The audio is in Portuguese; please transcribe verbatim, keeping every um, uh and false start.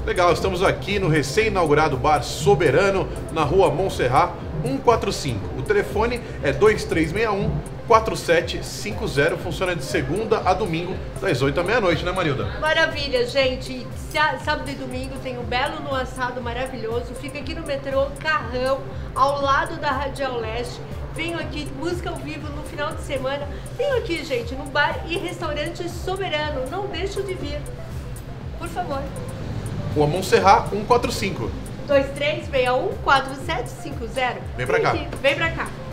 Legal, estamos aqui no recém-inaugurado Bar Soberano, na rua Montserrat, cento e quarenta e cinco. O telefone é dois três seis um, quatro sete cinco zero, funciona de segunda a domingo, das oito à meia-noite, né, Marilda? Maravilha, gente. Sábado e domingo tem um belo no assado maravilhoso. Fica aqui no metrô Carrão, ao lado da Radial Leste. Venho aqui, música ao vivo no final de semana. Venho aqui, gente, no bar e restaurante Soberano. Não deixe de vir. Por favor. Rua Montserrat, cento e quarenta e cinco. dois três seis um, quatro sete cinco zero. Vem pra cá. Vem pra cá.